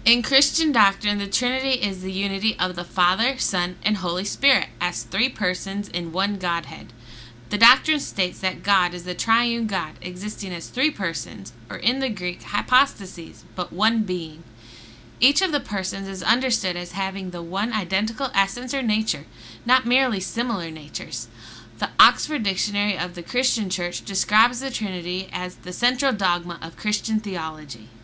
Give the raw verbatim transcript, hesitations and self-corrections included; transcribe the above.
In Christian doctrine, the Trinity is the unity of the Father, Son, and Holy Spirit as three persons in one Godhead. The doctrine states that God is the triune God, existing as three persons, or in the Greek, hypostases, but one being. Each of the persons is understood as having the one identical essence or nature, not merely similar natures. The Oxford Dictionary of the Christian Church describes the Trinity as the central dogma of Christian theology.